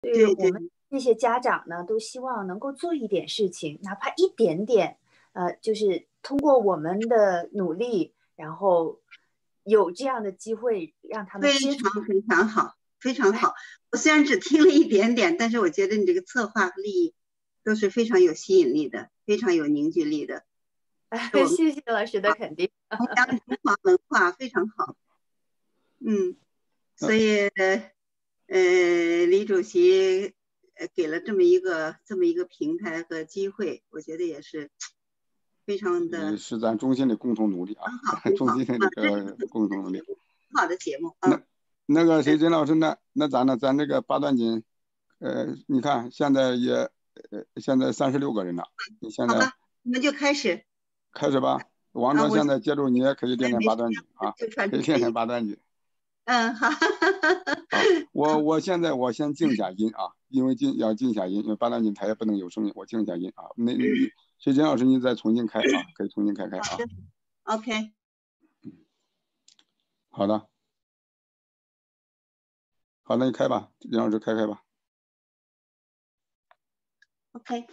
对对。 我们这些家长呢，都希望能够做一点事情，哪怕一点点，就是通过我们的努力，然后有这样的机会让他们非接触。 常非常好，非常好。我虽然只听了一点点，但是我觉得你这个策划和立意都是非常有吸引力的，非常有凝聚力的。是我们谢谢老师的肯定。 弘扬中华文化非常好。所以李主席给了这么一个平台和机会，我觉得也是非常的是咱中心的共同努力啊， 很好，很中好心的这个共同努力。 好的节目啊。 那个谁，甄老师呢？那咱呢？咱这个八段锦，你看现在现在36个人了。你现在好吧，我们就开始吧。王哲现在接住，你也可以练练八段锦啊，可以练练八段锦。 好。 好，我现在我先静下音啊，因为要静下音，因为八段锦台也不能有声音，我静下音啊。所以甄老师你再重新开啊，可以重新开啊。 好的 ，OK。 好的。好，那你开吧，甄老师开吧。 OK。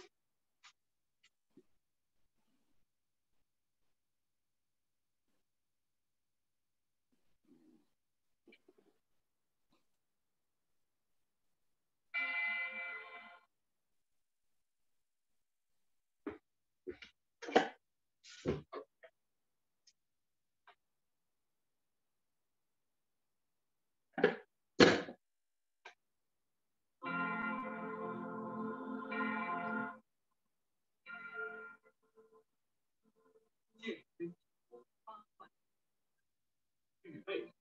预备，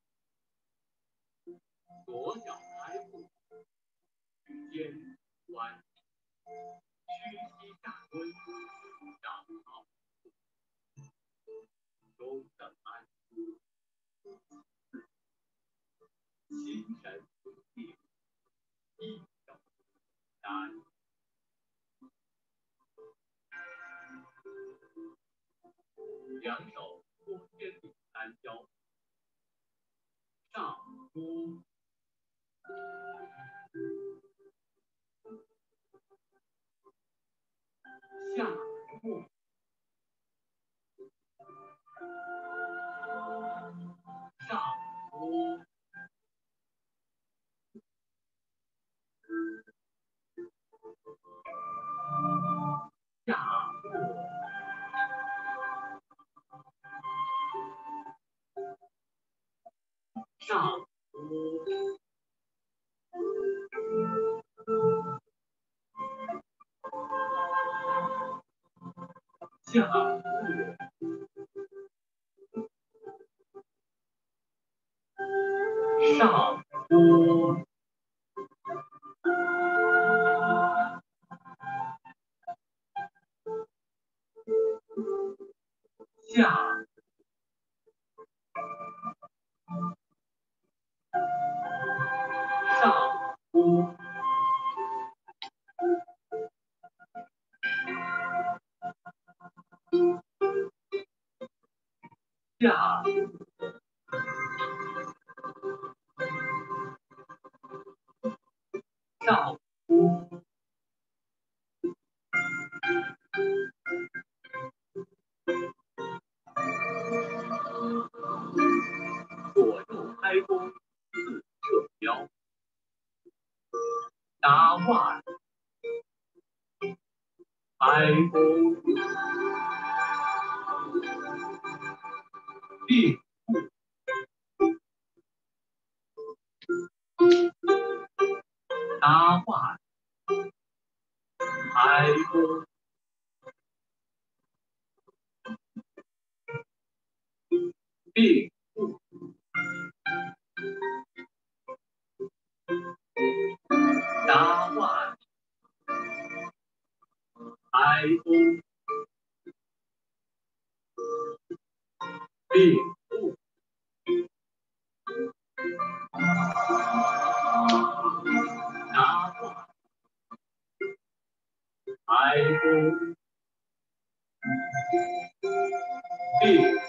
左脚抬步，举肩弯，屈膝下蹲，掌好，中等安舒，心神稳定，一手单，两手托肩顶单腰，上扑。下卧，上扑，下卧，上扑，下卧，上扑，下上扑，下上扑，左右开弓四射标，打腕开弓并打腕开弓并打腕开弓并打腕开弓并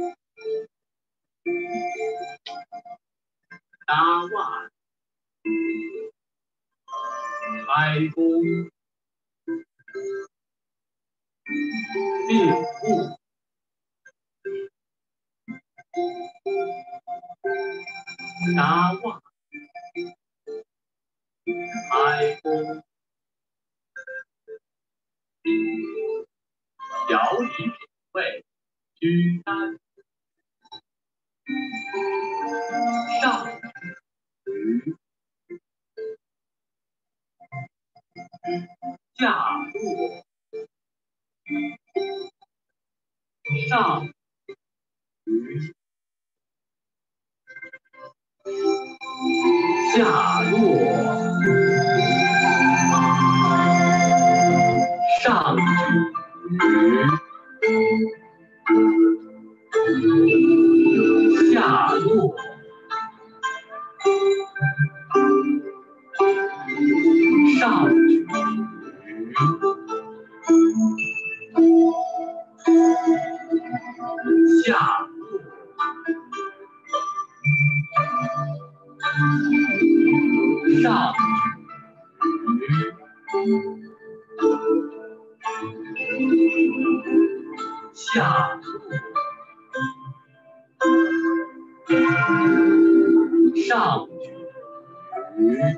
打腕开弓，并步，搭袜，开弓，调理品味，居单，上举，下落，上举，下落，上举，下落，上举，下落，上举，下落，上举。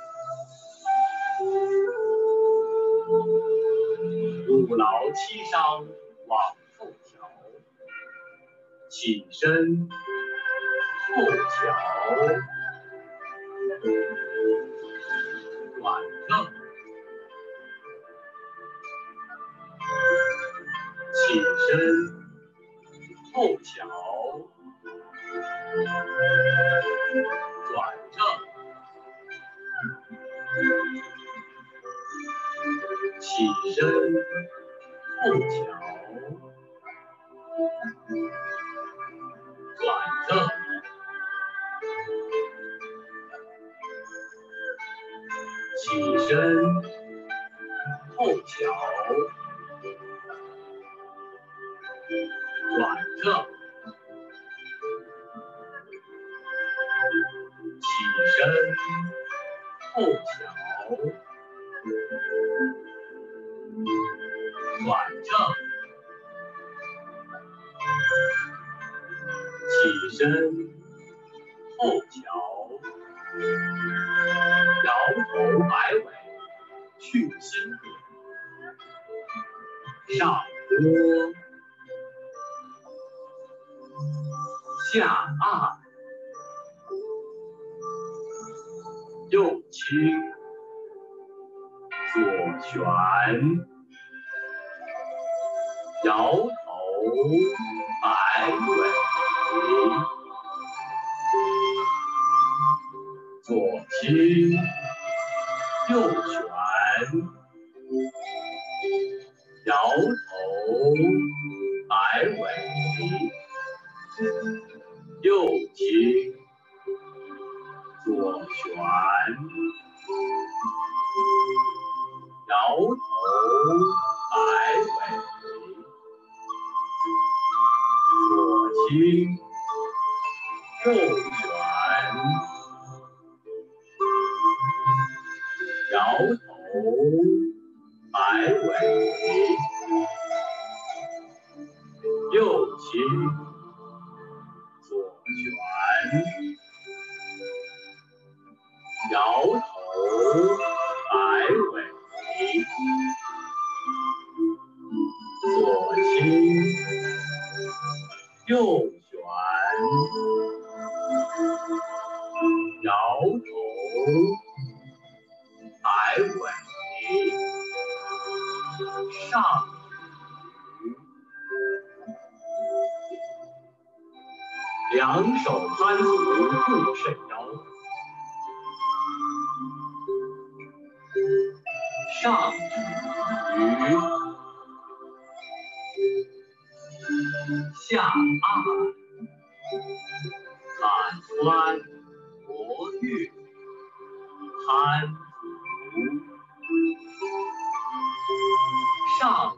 不劳七伤往后调，起身后翘，转正，起身后翘，转正，起身后翘，转正，起身后翘，转正，起身后翘，转正，起身后翘，摇头摆尾去心点，上拨下按，右倾左旋，摇头摆尾，左倾右旋，摇头摆尾，右倾左旋，摇头摆尾，左倾右旋，摇头摆尾，右倾左旋，摇头摆尾，左倾右旋，摇头摆尾，上举，两手攀足固肾腰，上举，下按，反穿活跃，攀足，上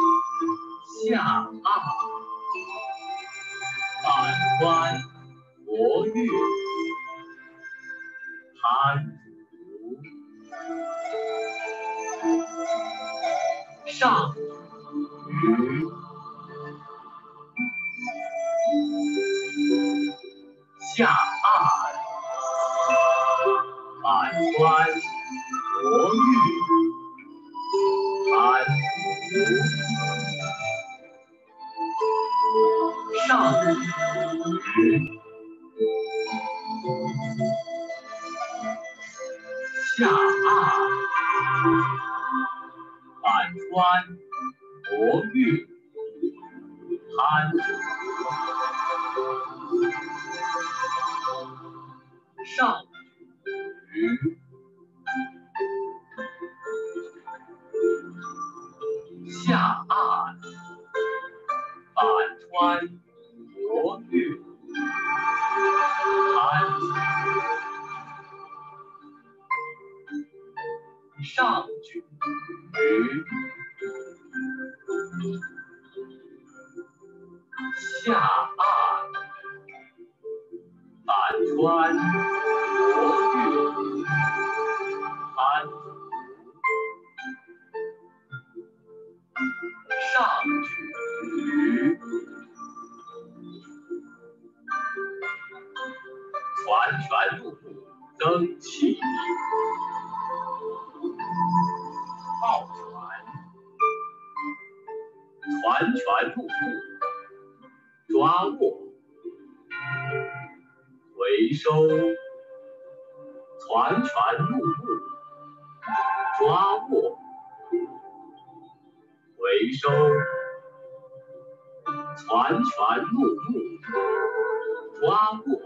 举，下按，反穿活国乐，盘足，上举，下按，反穿，国乐，盘足，上举，下按，反穿，国乐，盘足，上举，下按，反穿，国乐，盘足，上举，下按，反穿，国乐，盘足，上举，传拳入目，增气力。抱拳，传拳入目，抓握，回收，传拳入目，抓握，回收，传拳入目，抓握，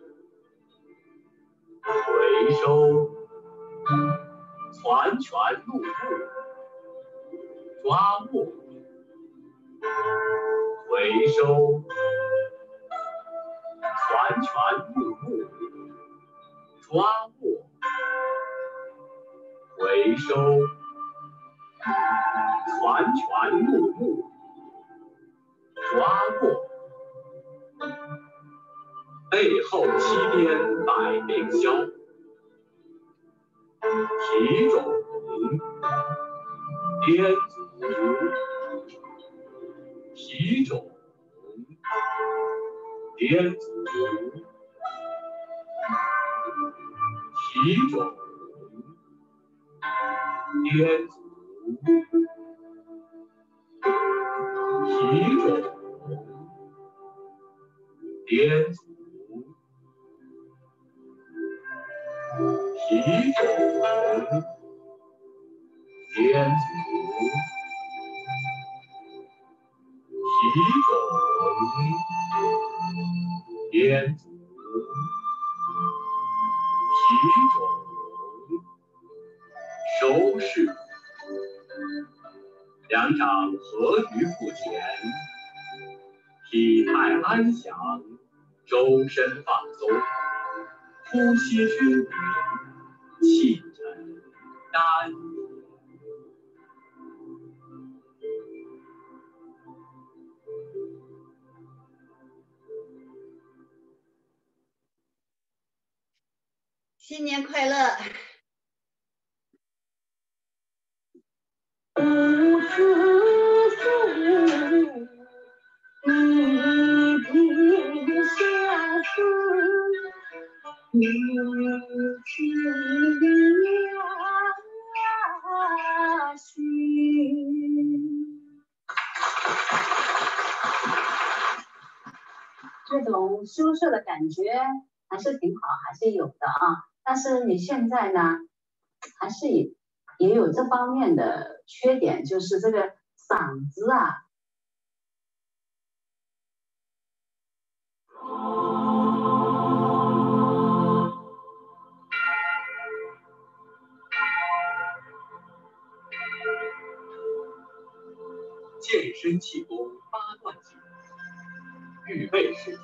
回收，传拳入目，抓握，回收，传拳入目，抓握，回收，传拳入目，抓握，背后七边百病消。提踵，颠足，提踵，颠足，提踵，颠足，提踵，颠足，提踵，颠足，提踵，颠足，提踵，收势。两掌合于腹前，体态安详，周身放松，呼吸均匀，气沉丹田。 新年快乐！ 无处诉，一笔下书，你情呀许。这种羞涩的感觉还是挺好，还是有的啊。但是你现在呢，还是也有这方面的缺点，就是这个嗓子啊。 健身气功八段锦，预备式。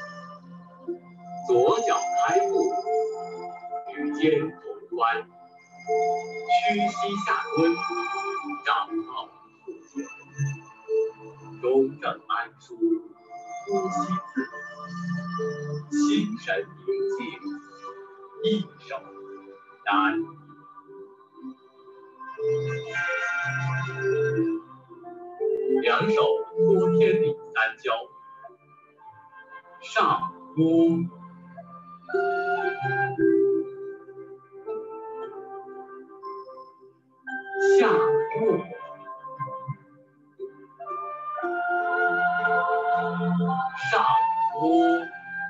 左脚开步，与肩同宽，屈膝下蹲，掌靠腹前，中正安舒，呼吸自然， 心神宁静，一手单移，两手托天理三焦，上托，下落，上托，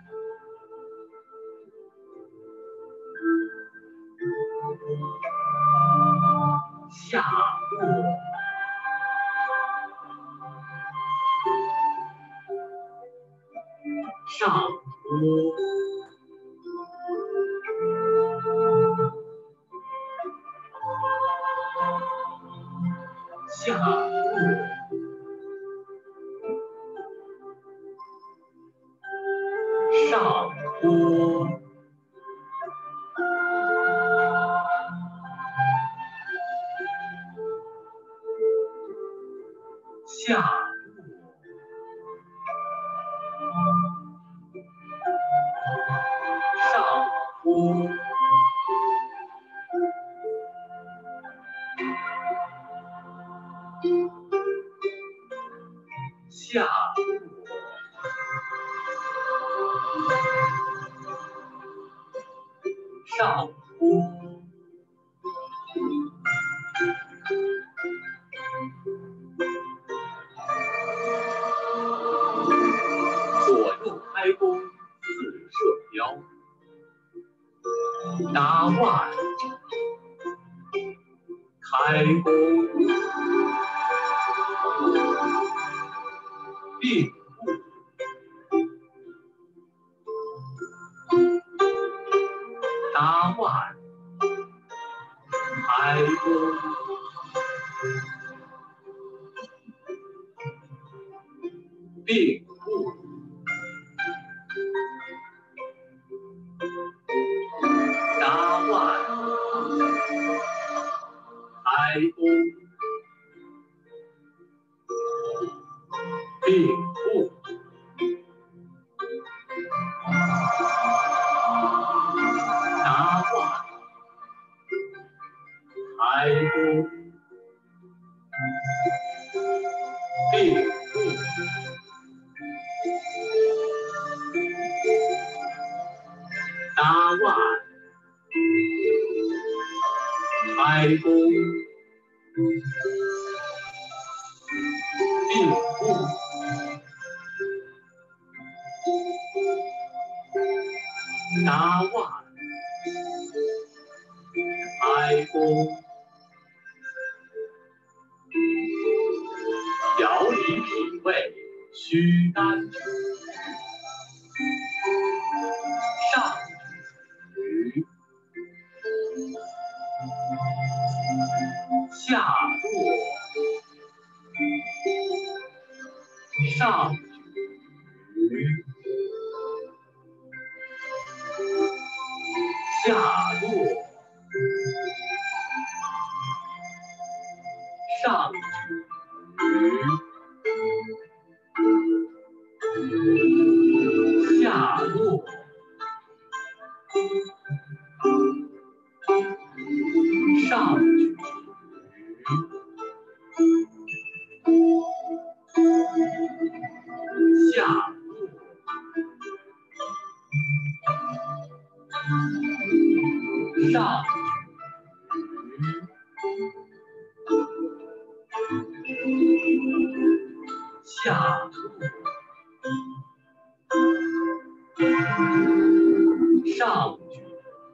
下落，上托，下落，上托，下落，上托，下落，上托，左右开弓似射雕，打腕开弓，并步，打腕开弓，并步，打腕开弓，并步，打腕开弓，并步，打腕开弓，并步，打腕开弓，调理脾胃虚肝主，上举，下落，上举，下落，上举，下落，上举，下落，上举，下落，上举，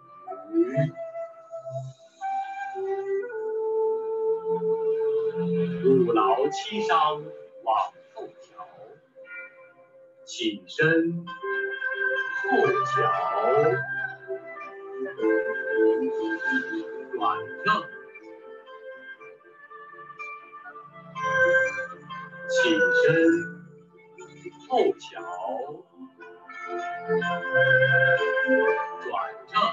五劳七伤往后调，起身后脚，转正，起身后脚，转正，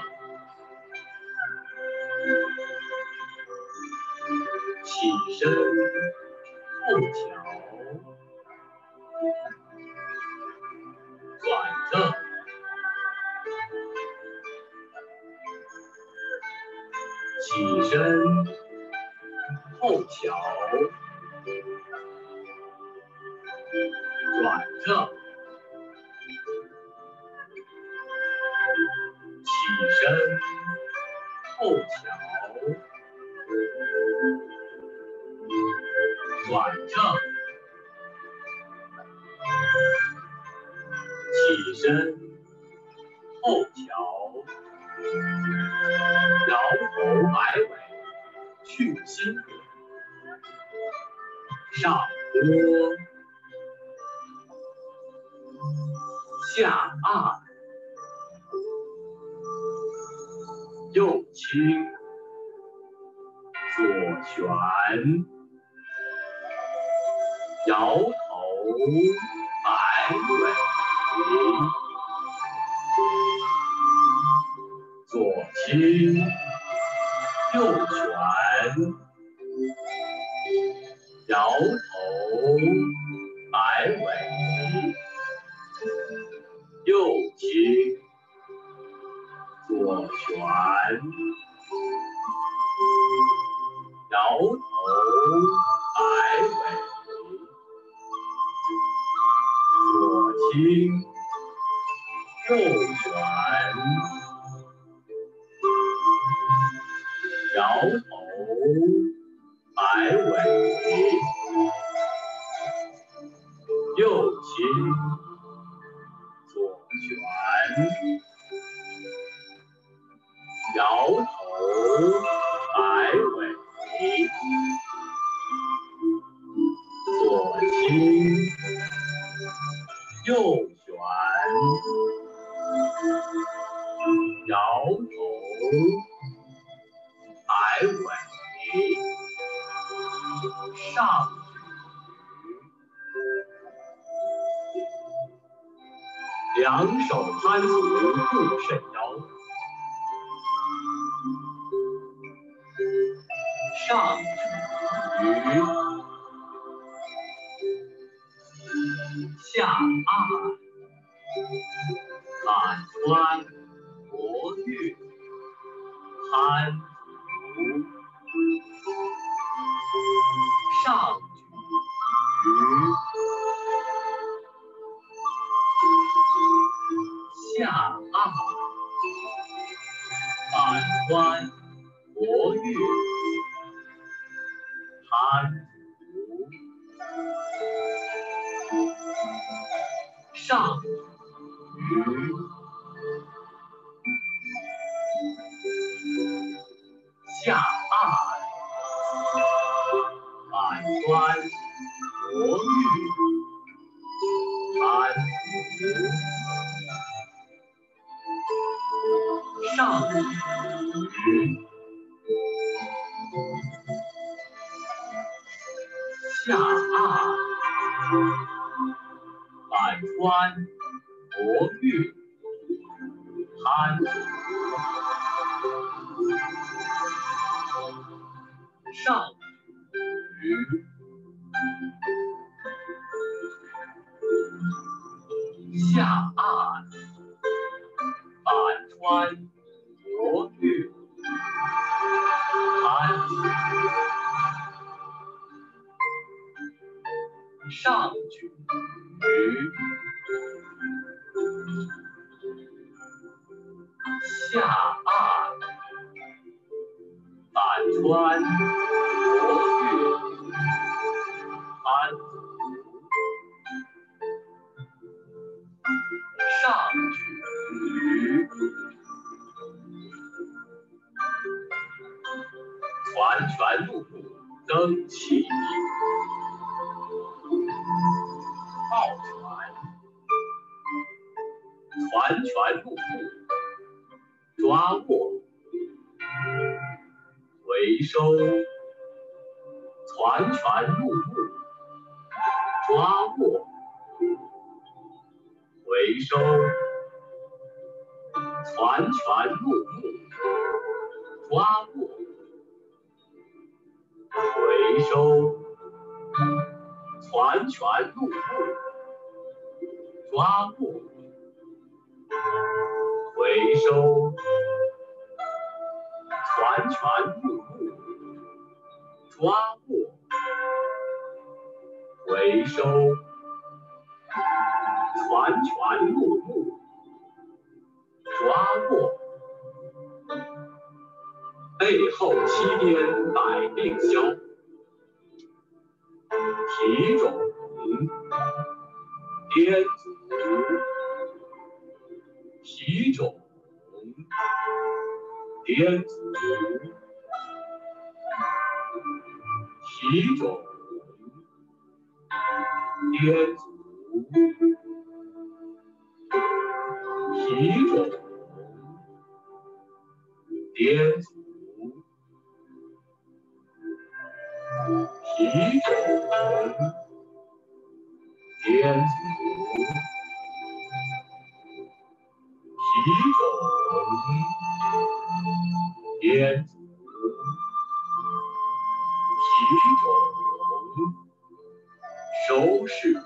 起身后脚，转正， 身，后翘，转正，起身，后翘，转正，起身，后翘，摇头摆尾，去心，上托，下按，右倾，左旋，摇头摆尾，左倾，右旋，摇头摆尾，右倾，左旋，摇头摆尾，左倾，右旋，摇头摆尾，右倾，左旋，摇头摆尾，左倾，右旋，摇头摆尾，上举，两手摊足顾肾腰，上举，下按，反穿博玉，摊足，上举，下按，反穿博玉，摊足，上举，下按，反穿博玉，摊足，上举，下按，反穿博玉，摊足，上举，下按，反穿博玉，摊足，上举，下按，反穿博玉，摊足，上举，传拳入目，增气，抱拳，传拳入目，抓握，回收，传拳入目，抓握，回收，传拳入目，抓握，回收，传拳入目，抓握，回收，传拳入目， 抓握，回收，船船木木，抓握，背后7颠百病消，体种，颠足，体种，颠足，体种，颠足，体种，颠足，体种，颠足，体种，颠足，体种，收拾。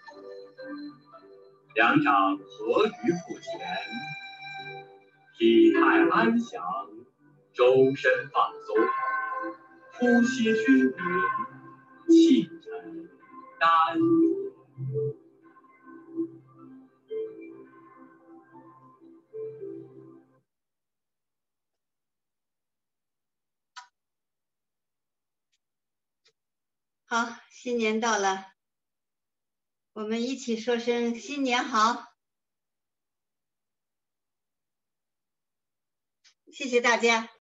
两掌合于腹前，体态安详，周身放松，呼吸均匀，气沉丹田。 好，新年到了，我们一起说声新年好。谢谢大家。